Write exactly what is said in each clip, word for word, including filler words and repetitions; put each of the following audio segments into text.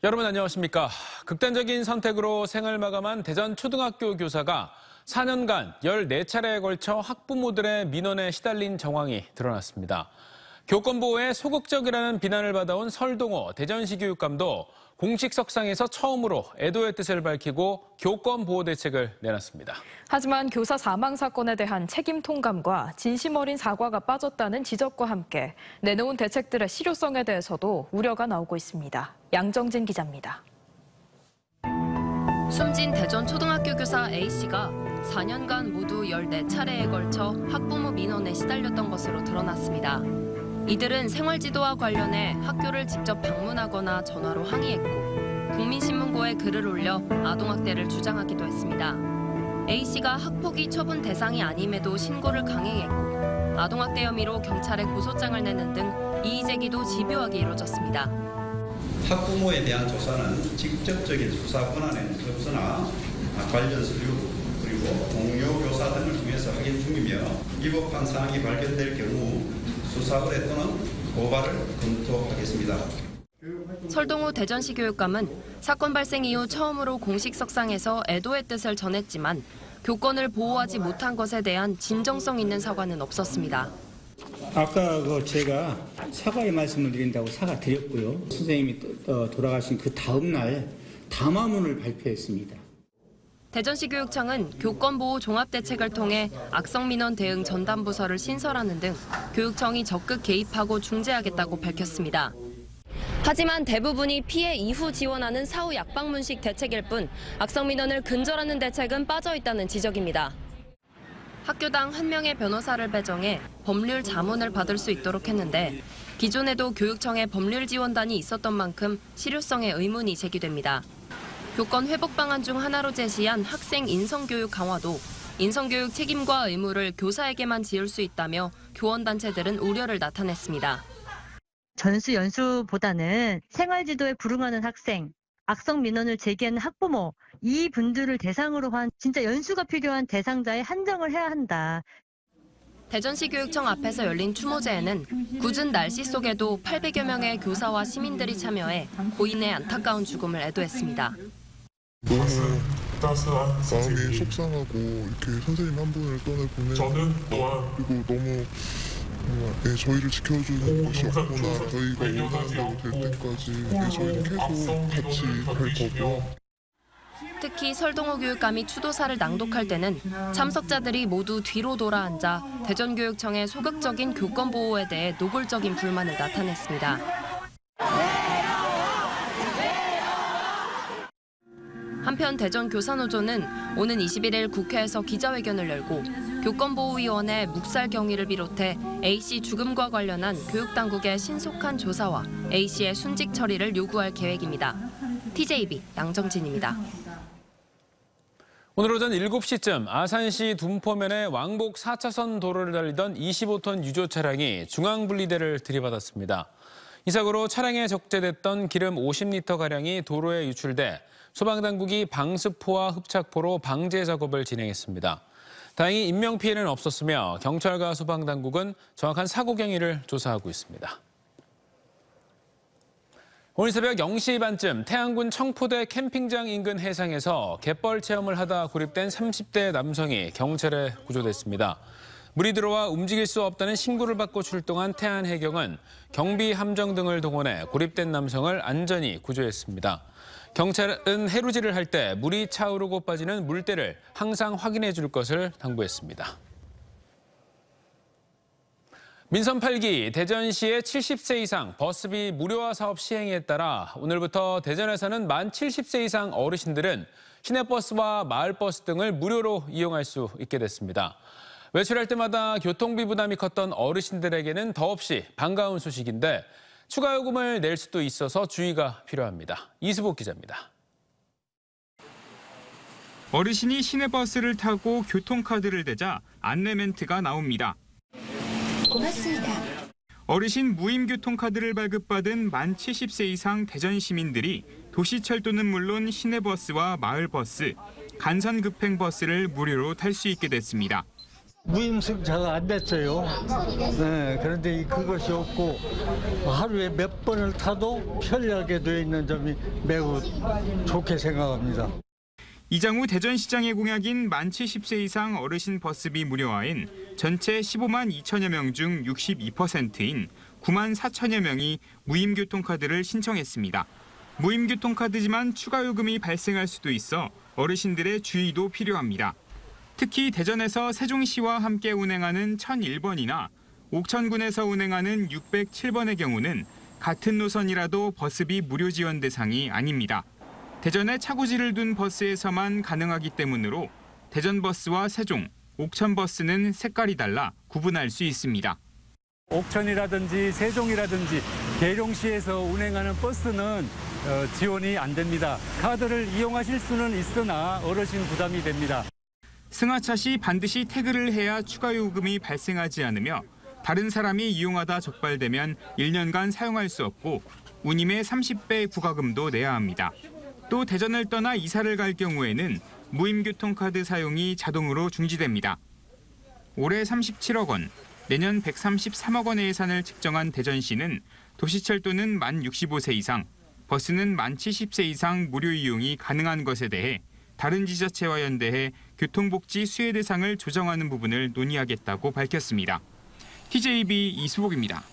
여러분 안녕하십니까. 극단적인 선택으로 생을 마감한 대전 초등학교 교사가 사 년간 열네 차례에 걸쳐 학부모들의 민원에 시달린 정황이 드러났습니다. 교권보호에 소극적이라는 비난을 받아온 설동호 대전시 교육감도 공식 석상에서 처음으로 애도의 뜻을 밝히고 교권보호 대책을 내놨습니다. 하지만 교사 사망 사건에 대한 책임 통감과 진심 어린 사과가 빠졌다는 지적과 함께 내놓은 대책들의 실효성에 대해서도 우려가 나오고 있습니다. 양정진 기자입니다. 숨진 대전 초등학교 교사 A씨가 사 년간 모두 열네 차례에 걸쳐 학부모 민원에 시달렸던 것으로 드러났습니다. 이들은 생활지도와 관련해 학교를 직접 방문하거나 전화로 항의했고 국민신문고에 글을 올려 아동학대를 주장하기도 했습니다. A씨가 학폭위 처분 대상이 아님에도 신고를 강행했고 아동학대 혐의로 경찰에 고소장을 내는 등 이의 제기도 집요하게 이루어졌습니다. 학부모에 대한 조사는 직접적인 수사 권한에는 없으나 관련 서류 그리고 동료 교사 등을 통해서 확인 중이며 위법한 사항이 발견될 경우 수사 의뢰 또는 고발을 검토하겠습니다. 설동호 대전시 교육감은 사건 발생 이후 처음으로 공식 석상에서 애도의 뜻을 전했지만 교권을 보호하지 못한 것에 대한 진정성 있는 사과는 없었습니다. 아까 그 제가 사과의 말씀을 드린다고 사과드렸고요. 선생님이 돌아가신 그 다음 날 담화문을 발표했습니다. 대전시 교육청은 교권보호 종합대책을 통해 악성민원 대응 전담부서를 신설하는 등 교육청이 적극 개입하고 중재하겠다고 밝혔습니다. 하지만 대부분이 피해 이후 지원하는 사후 약방문식 대책일 뿐 악성민원을 근절하는 대책은 빠져있다는 지적입니다. 학교당 한 명의 변호사를 배정해 법률 자문을 받을 수 있도록 했는데 기존에도 교육청에 법률 지원단이 있었던 만큼 실효성에 의문이 제기됩니다. 교권 회복 방안 중 하나로 제시한 학생 인성교육 강화도 인성교육 책임과 의무를 교사에게만 지을 수 있다며 교원단체들은 우려를 나타냈습니다. 전수 연수보다는 생활지도에 불응하는 학생, 악성 민원을 제기하는 학부모, 이 분들을 대상으로 한 진짜 연수가 필요한 대상자에 한정을 해야 한다. 대전시 교육청 앞에서 열린 추모제에는 굳은 날씨 속에도 팔백여 명의 교사와 시민들이 참여해 고인의 안타까운 죽음을 애도했습니다. 너무 마음이 속상하고 이렇게 선생님 한 분을 떠나보내는 저는 또한 그리고 너무 네, 저희를 지켜주는 것이 없구나. 저희가 원한다고 될 때까지 네, 저희는 계속 같이 갈 거고요. 특히 설동호 교육감이 추도사를 낭독할 때는 참석자들이 모두 뒤로 돌아 앉아 대전교육청의 소극적인 교권 보호에 대해 노골적인 불만을 나타냈습니다. 한편 대전교사노조는 오는 이십일 일 국회에서 기자회견을 열고 교권보호위원회 묵살 경위를 비롯해 A씨 죽음과 관련한 교육당국의 신속한 조사와 A씨의 순직 처리를 요구할 계획입니다. 티제이비 양정진입니다. 오늘 오전 일곱 시쯤 아산시 둔포면의 왕복 사 차선 도로를 달리던 이십오 톤 유조 차량이 중앙분리대를 들이받았습니다. 이 사고로 차량에 적재됐던 기름 오십 리터가량이 도로에 유출돼 소방당국이 방수포와 흡착포로 방제 작업을 진행했습니다. 다행히 인명피해는 없었으며 경찰과 소방당국은 정확한 사고 경위를 조사하고 있습니다. 오늘 새벽 영 시 반쯤 태안군 청포대 캠핑장 인근 해상에서 갯벌 체험을 하다 고립된 삼십 대 남성이 경찰에 구조됐습니다. 물이 들어와 움직일 수 없다는 신고를 받고 출동한 태안해경은 경비 함정 등을 동원해 고립된 남성을 안전히 구조했습니다. 경찰은 해루질을 할 때 물이 차오르고 빠지는 물때를 항상 확인해 줄 것을 당부했습니다. 민선 팔 기 대전시의 칠십 세 이상 버스비 무료화 사업 시행에 따라 오늘부터 대전에서는 만 칠십 세 이상 어르신들은 시내버스와 마을버스 등을 무료로 이용할 수 있게 됐습니다. 외출할 때마다 교통비 부담이 컸던 어르신들에게는 더없이 반가운 소식인데 추가 요금을 낼 수도 있어서 주의가 필요합니다. 이수복 기자입니다. 어르신이 시내버스를 타고 교통카드를 대자 안내 멘트가 나옵니다. 고맙습니다. 어르신 무임교통카드를 발급받은 만 칠십 세 이상 대전 시민들이 도시철도는 물론 시내버스와 마을버스, 간선급행버스를 무료로 탈 수 있게 됐습니다. 무임승차가 안 됐어요. 네, 그런데 그것이 없고 하루에 몇 번을 타도 편리하게 되어 있는 점이 매우 좋게 생각합니다. 이장우 대전시장의 공약인 만 칠십 세 이상 어르신 버스비 무료화엔 전체 십오만 이천여 명 중 육십이 퍼센트인 구만 사천여 명이 무임교통카드를 신청했습니다. 무임교통카드지만 추가 요금이 발생할 수도 있어 어르신들의 주의도 필요합니다. 특히 대전에서 세종시와 함께 운행하는 천일 번이나 옥천군에서 운행하는 육백칠 번의 경우는 같은 노선이라도 버스비 무료 지원 대상이 아닙니다. 대전에 차고지를 둔 버스에서만 가능하기 때문으로 대전버스와 세종, 옥천버스는 색깔이 달라 구분할 수 있습니다. 옥천이라든지 세종이라든지 계룡시에서 운행하는 버스는 지원이 안 됩니다. 카드를 이용하실 수는 있으나 어르신 부담이 됩니다. 승하차 시 반드시 태그를 해야 추가 요금이 발생하지 않으며 다른 사람이 이용하다 적발되면 일 년간 사용할 수 없고 운임의 삼십 배 부과금도 내야 합니다. 또 대전을 떠나 이사를 갈 경우에는 무임교통카드 사용이 자동으로 중지됩니다. 올해 삼십칠억 원, 내년 백삼십삼억 원의 예산을 책정한 대전시는 도시철도는 만 육십오 세 이상, 버스는 만 칠십 세 이상 무료 이용이 가능한 것에 대해 다른 지자체와 연대해 교통복지 수혜 대상을 조정하는 부분을 논의하겠다고 밝혔습니다. 티제이비 이수복입니다.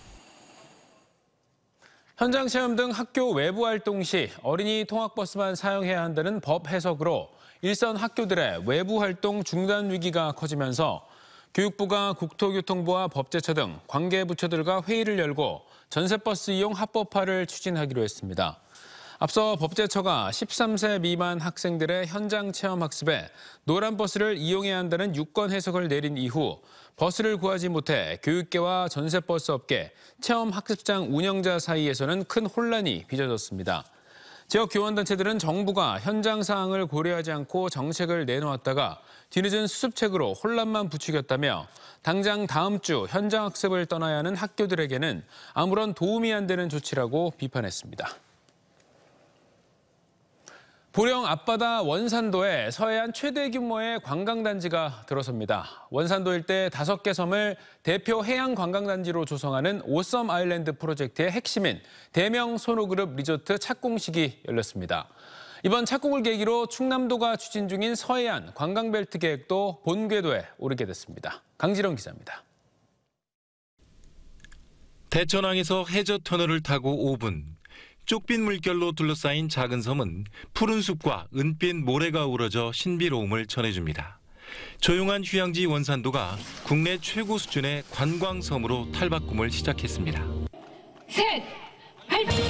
현장 체험 등 학교 외부 활동 시 어린이 통학버스만 사용해야 한다는 법 해석으로 일선 학교들의 외부 활동 중단 위기가 커지면서 교육부가 국토교통부와 법제처 등 관계부처들과 회의를 열고 전세버스 이용 합법화를 추진하기로 했습니다. 앞서 법제처가 십삼 세 미만 학생들의 현장 체험 학습에 노란 버스를 이용해야 한다는 유권 해석을 내린 이후 버스를 구하지 못해 교육계와 전세버스 업계, 체험 학습장 운영자 사이에서는 큰 혼란이 빚어졌습니다. 지역 교원단체들은 정부가 현장 사항을 고려하지 않고 정책을 내놓았다가 뒤늦은 수습책으로 혼란만 부추겼다며 당장 다음 주 현장 학습을 떠나야 하는 학교들에게는 아무런 도움이 안 되는 조치라고 비판했습니다. 보령 앞바다 원산도에 서해안 최대 규모의 관광단지가 들어섭니다. 원산도 일대 다섯 개 섬을 대표 해양 관광단지로 조성하는 오썸 아일랜드 프로젝트의 핵심인 대명 손호그룹 리조트 착공식이 열렸습니다. 이번 착공을 계기로 충남도가 추진 중인 서해안 관광벨트 계획도 본궤도에 오르게 됐습니다. 강지령 기자입니다. 대천항에서 해저 터널을 타고 오 분. 쪽빛 물결로 둘러싸인 작은 섬은 푸른 숲과 은빛 모래가 어우러져 신비로움을 전해줍니다. 조용한 휴양지 원산도가 국내 최고 수준의 관광섬으로 탈바꿈을 시작했습니다. 셋! 화이팅!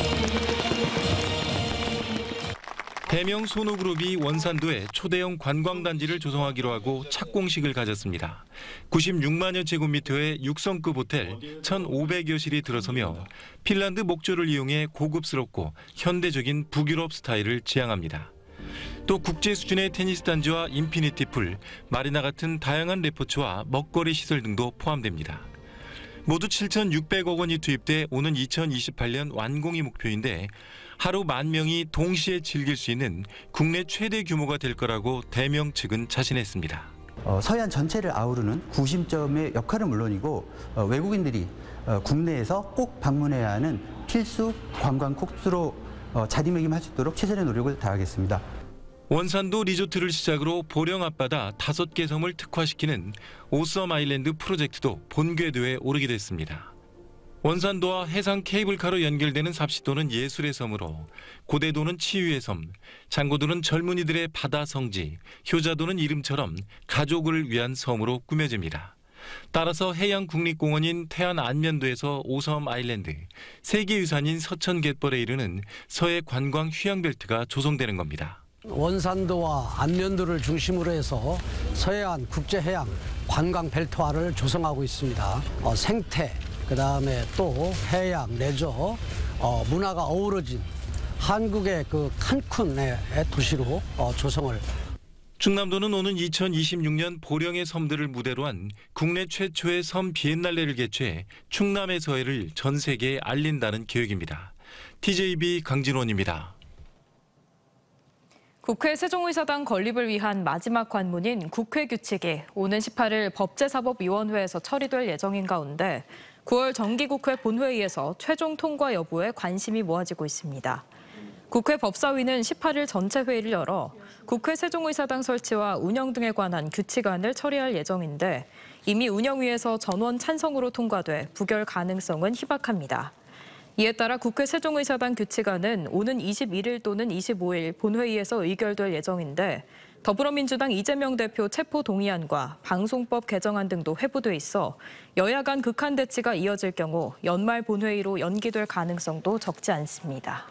대명 손호그룹이 원산도에 초대형 관광단지를 조성하기로 하고 착공식을 가졌습니다. 구십육만여 제곱미터의 육성급 호텔 천오백여 실이 들어서며 핀란드 목조를 이용해 고급스럽고 현대적인 북유럽 스타일을 지향합니다. 또 국제 수준의 테니스 단지와 인피니티 풀, 마리나 같은 다양한 레포츠와 먹거리 시설 등도 포함됩니다. 모두 칠천육백억 원이 투입돼 오는 이천이십팔 년 완공이 목표인데 하루 만 명이 동시에 즐길 수 있는 국내 최대 규모가 될 거라고 대명 측은 자신했습니다. 어, 서해안 전체를 아우르는 구심점의 역할은 물론이고 어, 외국인들이 어, 국내에서 꼭 방문해야 하는 필수 관광 코스로 어, 자리매김할 수 있도록 최선의 노력을 다하겠습니다. 원산도 리조트를 시작으로 보령 앞바다 다섯 개 섬을 특화시키는 오썸 아일랜드 프로젝트도 본궤도에 오르게 됐습니다. 원산도와 해상 케이블카로 연결되는 삽시도는 예술의 섬으로, 고대도는 치유의 섬, 장고도는 젊은이들의 바다 성지, 효자도는 이름처럼 가족을 위한 섬으로 꾸며집니다. 따라서 해양국립공원인 태안 안면도에서 오섬 아일랜드, 세계유산인 서천갯벌에 이르는 서해 관광 휴양벨트가 조성되는 겁니다. 원산도와 안면도를 중심으로 해서 서해안 국제해양 관광벨트화를 조성하고 있습니다. 어, 생태, 그다음에 또 해양, 레저, 어, 문화가 어우러진 한국의 그 칸쿤의 도시로 어, 조성을. 충남도는 오는 이천이십육 년 보령의 섬들을 무대로 한 국내 최초의 섬 비엔날레를 개최해 충남의 서해를 전 세계에 알린다는 계획입니다. 티제이비 강진원입니다. 국회 세종의사당 건립을 위한 마지막 관문인 국회 규칙이 오는 십팔 일 법제사법위원회에서 처리될 예정인 가운데 구월 정기국회 본회의에서 최종 통과 여부에 관심이 모아지고 있습니다. 국회 법사위는 십팔 일 전체 회의를 열어 국회 세종의사당 설치와 운영 등에 관한 규칙안을 처리할 예정인데 이미 운영위에서 전원 찬성으로 통과돼 부결 가능성은 희박합니다. 이에 따라 국회 세종의사당 규칙안은 오는 이십일 일 또는 이십오 일 본회의에서 의결될 예정인데 더불어민주당 이재명 대표 체포 동의안과 방송법 개정안 등도 회부돼 있어 여야 간 극한 대치가 이어질 경우 연말 본회의로 연기될 가능성도 적지 않습니다.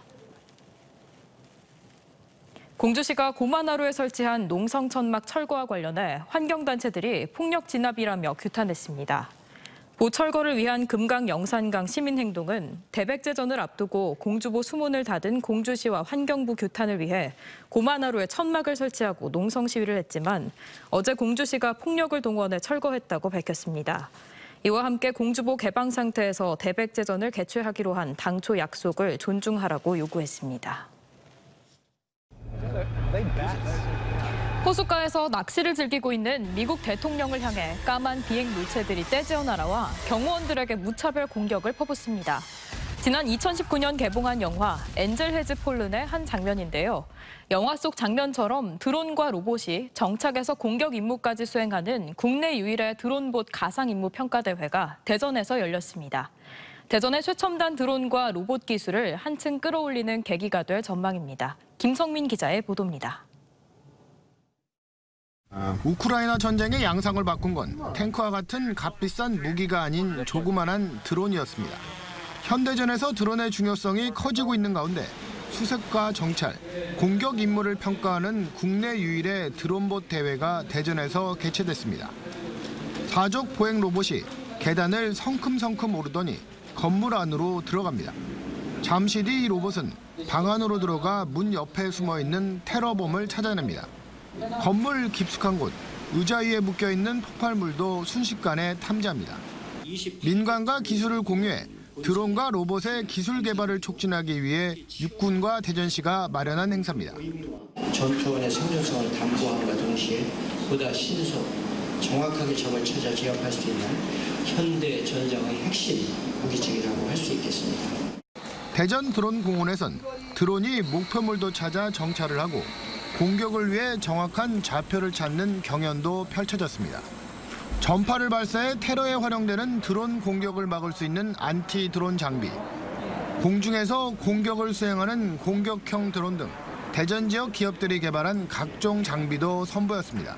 공주시가 고만하루에 설치한 농성천막 철거와 관련해 환경단체들이 폭력 진압이라며 규탄했습니다. 보철거를 위한 금강 영산강 시민행동은 대백제전을 앞두고 공주보 수문을 닫은 공주시와 환경부 규탄을 위해 고만하루에 천막을 설치하고 농성 시위를 했지만 어제 공주시가 폭력을 동원해 철거했다고 밝혔습니다. 이와 함께 공주보 개방 상태에서 대백제전을 개최하기로 한 당초 약속을 존중하라고 요구했습니다. 호숫가에서 낚시를 즐기고 있는 미국 대통령을 향해 까만 비행 물체들이 떼지어 날아와 경호원들에게 무차별 공격을 퍼붓습니다. 지난 이천십구 년 개봉한 영화 엔젤 해즈 폴른의 한 장면인데요. 영화 속 장면처럼 드론과 로봇이 정착에서 공격 임무까지 수행하는 국내 유일의 드론봇 가상 임무 평가 대회가 대전에서 열렸습니다. 대전의 최첨단 드론과 로봇 기술을 한층 끌어올리는 계기가 될 전망입니다. 김성민 기자의 보도입니다. 우크라이나 전쟁의 양상을 바꾼 건 탱크와 같은 값비싼 무기가 아닌 조그만한 드론이었습니다. 현대전에서 드론의 중요성이 커지고 있는 가운데 수색과 정찰, 공격 임무를 평가하는 국내 유일의 드론봇 대회가 대전에서 개최됐습니다. 사족 보행 로봇이 계단을 성큼성큼 오르더니 건물 안으로 들어갑니다. 잠시 뒤 이 로봇은 방 안으로 들어가 문 옆에 숨어있는 테러범을 찾아냅니다. 건물 깊숙한 곳, 의자 위에 묶여있는 폭발물도 순식간에 탐지합니다. 민간과 기술을 공유해 드론과 로봇의 기술 개발을 촉진하기 위해 육군과 대전시가 마련한 행사입니다. 전투원의 생존성을 담보함과 동시에 보다 신속, 정확하게 적을 찾아 제압할 수 있는 현대 전장의 핵심 무기체계라고 할 수 있겠습니다. 대전 드론 공원에선 드론이 목표물도 찾아 정찰을 하고 공격을 위해 정확한 좌표를 찾는 경연도 펼쳐졌습니다. 전파를 발사해 테러에 활용되는 드론 공격을 막을 수 있는 안티 드론 장비, 공중에서 공격을 수행하는 공격형 드론 등 대전 지역 기업들이 개발한 각종 장비도 선보였습니다.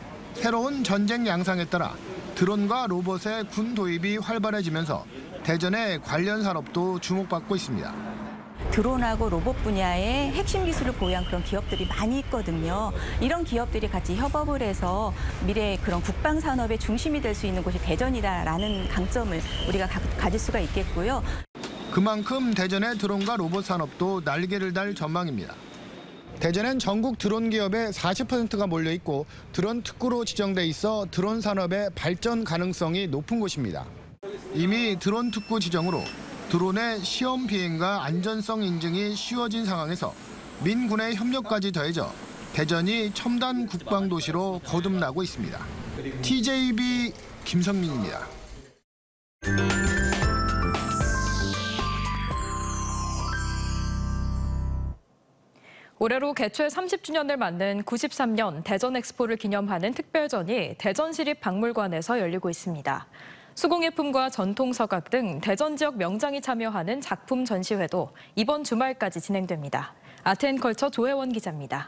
새로운 전쟁 양상에 따라 드론과 로봇의 군 도입이 활발해지면서 대전의 관련 산업도 주목받고 있습니다. 드론하고 로봇 분야에 핵심 기술을 보유한 그런 기업들이 많이 있거든요. 이런 기업들이 같이 협업을 해서 미래의 그런 국방 산업의 중심이 될 수 있는 곳이 대전이다라는 강점을 우리가 가, 가질 수가 있겠고요. 그만큼 대전의 드론과 로봇 산업도 날개를 달 전망입니다. 대전엔 전국 드론 기업의 사십 퍼센트가 몰려 있고 드론 특구로 지정돼 있어 드론 산업의 발전 가능성이 높은 곳입니다. 이미 드론 특구 지정으로 드론의 시험 비행과 안전성 인증이 쉬워진 상황에서 민군의 협력까지 더해져 대전이 첨단 국방 도시로 거듭나고 있습니다. 티제이비 김성민입니다. 올해로 개최 삼십 주년을 맞는 구십삼 년 대전 엑스포를 기념하는 특별전이 대전시립박물관에서 열리고 있습니다. 수공예품과 전통서각 등 대전 지역 명장이 참여하는 작품 전시회도 이번 주말까지 진행됩니다. 아트앤컬처 조혜원 기자입니다.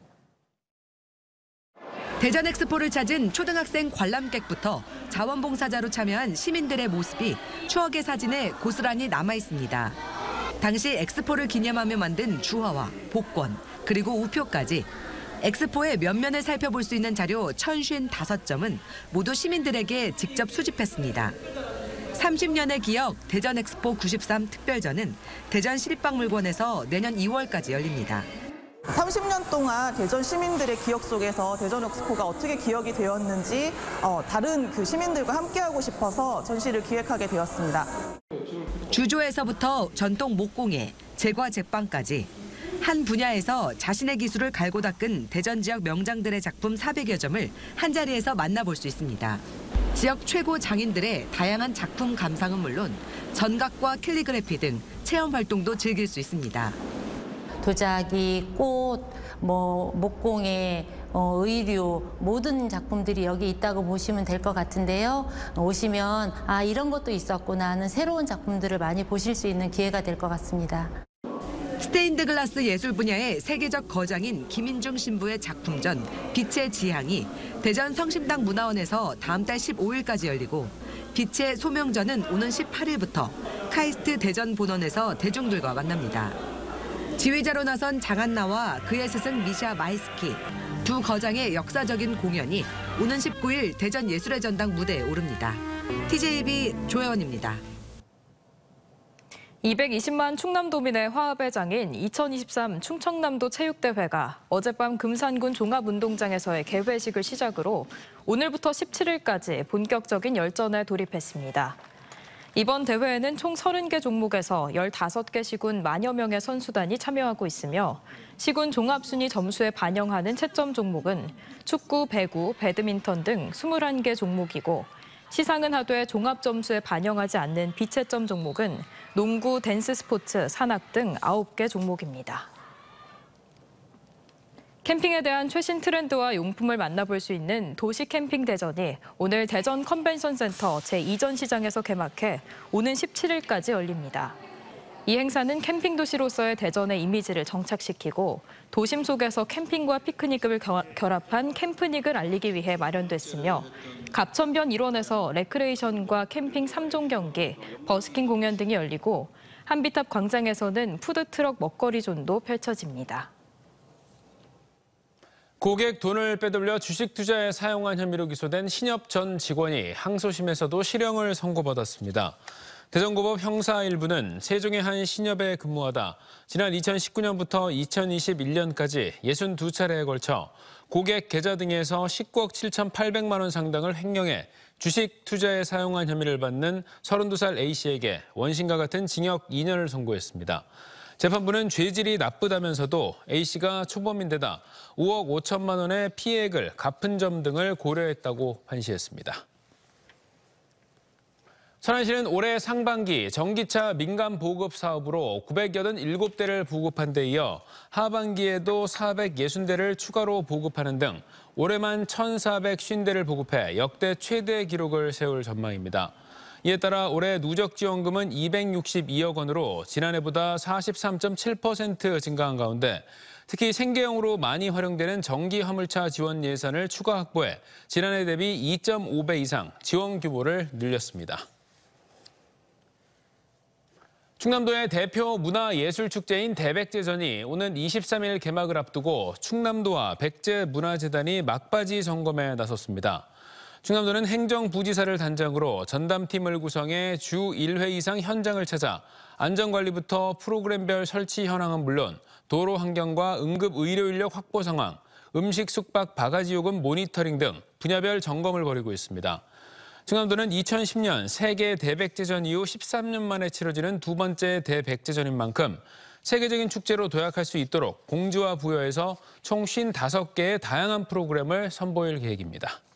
대전 엑스포를 찾은 초등학생 관람객부터 자원봉사자로 참여한 시민들의 모습이 추억의 사진에 고스란히 남아 있습니다. 당시 엑스포를 기념하며 만든 주화와 복권, 그리고 우표까지 엑스포의 면면을 살펴볼 수 있는 자료 천오십오 점은 모두 시민들에게 직접 수집했습니다. 삼십 년의 기억 대전 엑스포 구십삼 특별전은 대전시립박물관에서 내년 이월까지 열립니다. 삼십 년 동안 대전 시민들의 기억 속에서 대전 엑스포가 어떻게 기억이 되었는지 어, 다른 그 시민들과 함께하고 싶어서 전시를 기획하게 되었습니다. 주조에서부터 전통 목공예, 제과 제빵까지 한 분야에서 자신의 기술을 갈고 닦은 대전 지역 명장들의 작품 사백여 점을 한자리에서 만나볼 수 있습니다. 지역 최고 장인들의 다양한 작품 감상은 물론 전각과 캘리그래피 등 체험 활동도 즐길 수 있습니다. 도자기, 꽃, 뭐 목공예, 어, 의류 모든 작품들이 여기 있다고 보시면 될 것 같은데요. 오시면 아 이런 것도 있었구나 하는 새로운 작품들을 많이 보실 수 있는 기회가 될 것 같습니다. 스테인드 글라스 예술 분야의 세계적 거장인 김인중 신부의 작품전 빛의 지향이 대전 성심당 문화원에서 다음 달 십오일까지 열리고 빛의 소명전은 오는 십팔일부터 카이스트 대전 본원에서 대중들과 만납니다. 지휘자로 나선 장한나와 그의 스승 미샤 마이스키 두 거장의 역사적인 공연이 오는 십구일 대전 예술의 전당 무대에 오릅니다. 티제이비 조혜원입니다. 이백이십만 충남도민의 화합의 장인 이천이십삼 충청남도 체육대회가 어젯밤 금산군 종합운동장에서의 개회식을 시작으로 오늘부터 십칠일까지 본격적인 열전에 돌입했습니다. 이번 대회에는 총 서른 개 종목에서 열다섯 개 시군 만여 명의 선수단이 참여하고 있으며 시군 종합순위 점수에 반영하는 채점 종목은 축구, 배구, 배드민턴 등 스물한 개 종목이고 시상은 하되 종합 점수에 반영하지 않는 비채점 종목은 농구, 댄스 스포츠, 산악 등 아홉 개 종목입니다. 캠핑에 대한 최신 트렌드와 용품을 만나볼 수 있는 도시 캠핑 대전이 오늘 대전 컨벤션센터 제이 전시장에서 개막해 오는 십칠일까지 열립니다. 이 행사는 캠핑 도시로서의 대전의 이미지를 정착시키고 도심 속에서 캠핑과 피크닉을 결합한 캠프닉을 알리기 위해 마련됐으며 갑천변 일원에서 레크레이션과 캠핑 삼 종 경기, 버스킹 공연 등이 열리고 한비탑 광장에서는 푸드트럭 먹거리존도 펼쳐집니다. 고객 돈을 빼돌려 주식 투자에 사용한 혐의로 기소된 신협 전 직원이 항소심에서도 실형을 선고받았습니다. 대전고법 형사 일부는 세종의 한 신협에 근무하다 지난 이천십구년부터 이천이십일년까지 육십이 차례에 걸쳐 고객 계좌 등에서 십구억 칠천팔백만 원 상당을 횡령해 주식 투자에 사용한 혐의를 받는 서른두 살 A씨에게 원심과 같은 징역 이 년을 선고했습니다. 재판부는 죄질이 나쁘다면서도 A씨가 초범인데다 오억 오천만 원의 피해액을 갚은 점 등을 고려했다고 판시했습니다. 천안시는 올해 상반기 전기차 민간 보급 사업으로 구백팔십칠 대를 보급한 데 이어 하반기에도 사백육십 대를 추가로 보급하는 등 올해만 천사백오십 대를 보급해 역대 최대 기록을 세울 전망입니다. 이에 따라 올해 누적 지원금은 이백육십이억 원으로 지난해보다 사십삼 점 칠 퍼센트 증가한 가운데 특히 생계형으로 많이 활용되는 전기 화물차 지원 예산을 추가 확보해 지난해 대비 이 점 오 배 이상 지원 규모를 늘렸습니다. 충남도의 대표 문화예술축제인 대백제전이 오는 이십삼일 개막을 앞두고 충남도와 백제문화재단이 막바지 점검에 나섰습니다. 충남도는 행정부지사를 단장으로 전담팀을 구성해 주 일 회 이상 현장을 찾아 안전관리부터 프로그램별 설치 현황은 물론 도로 환경과 응급의료인력 확보 상황, 음식 숙박 바가지 요금 모니터링 등 분야별 점검을 벌이고 있습니다. 충남도는 이천십년 세계 대백제전 이후 십삼 년 만에 치러지는 두 번째 대백제전인 만큼 세계적인 축제로 도약할 수 있도록 공지와 부여해서 총 오십오 개의 다양한 프로그램을 선보일 계획입니다.